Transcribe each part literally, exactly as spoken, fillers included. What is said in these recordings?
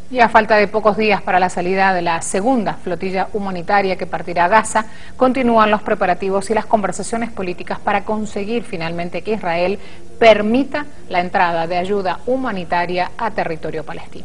Y a falta de pocos días para la salida de la segunda flotilla humanitaria que partirá a Gaza, continúan los preparativos y las conversaciones políticas para conseguir finalmente que Israel permita la entrada de ayuda humanitaria a territorio palestino.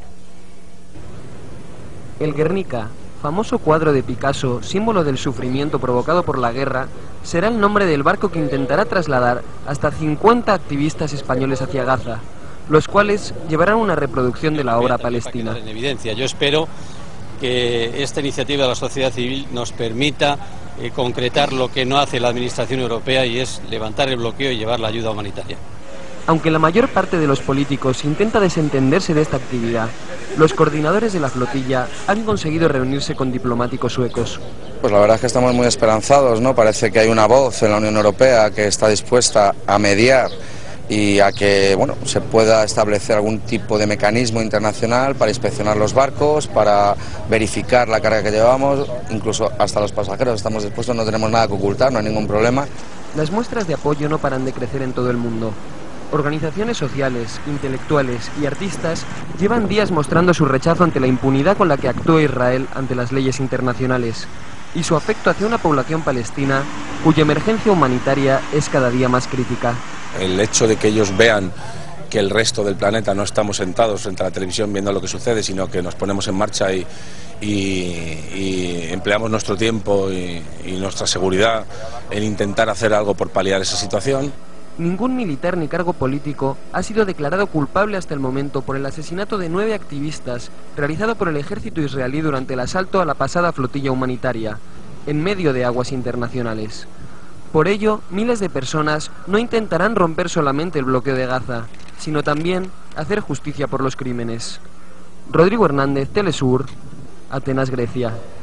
El Guernica, famoso cuadro de Picasso, símbolo del sufrimiento provocado por la guerra, será el nombre del barco que intentará trasladar hasta cincuenta activistas españoles hacia Gaza, los cuales llevarán una reproducción de la obra palestina. En evidencia, yo espero que esta iniciativa de la sociedad civil nos permita eh, concretar lo que no hace la Administración Europea, y es levantar el bloqueo y llevar la ayuda humanitaria. Aunque la mayor parte de los políticos intenta desentenderse de esta actividad, los coordinadores de la flotilla han conseguido reunirse con diplomáticos suecos. Pues la verdad es que estamos muy esperanzados, ¿no? Parece que hay una voz en la Unión Europea que está dispuesta a mediar y a que, bueno, se pueda establecer algún tipo de mecanismo internacional para inspeccionar los barcos, para verificar la carga que llevamos, incluso hasta los pasajeros estamos dispuestos, no tenemos nada que ocultar, no hay ningún problema. Las muestras de apoyo no paran de crecer en todo el mundo. Organizaciones sociales, intelectuales y artistas llevan días mostrando su rechazo ante la impunidad con la que actúa Israel ante las leyes internacionales y su afecto hacia una población palestina cuya emergencia humanitaria es cada día más crítica. El hecho de que ellos vean que el resto del planeta no estamos sentados frente a la televisión viendo lo que sucede, sino que nos ponemos en marcha y, y, y empleamos nuestro tiempo y, y nuestra seguridad en intentar hacer algo por paliar esa situación. Ningún militar ni cargo político ha sido declarado culpable hasta el momento por el asesinato de nueve activistas realizado por el ejército israelí durante el asalto a la pasada flotilla humanitaria, en medio de aguas internacionales. Por ello, miles de personas no intentarán romper solamente el bloqueo de Gaza, sino también hacer justicia por los crímenes. Rodrigo Hernández, Telesur, Atenas, Grecia.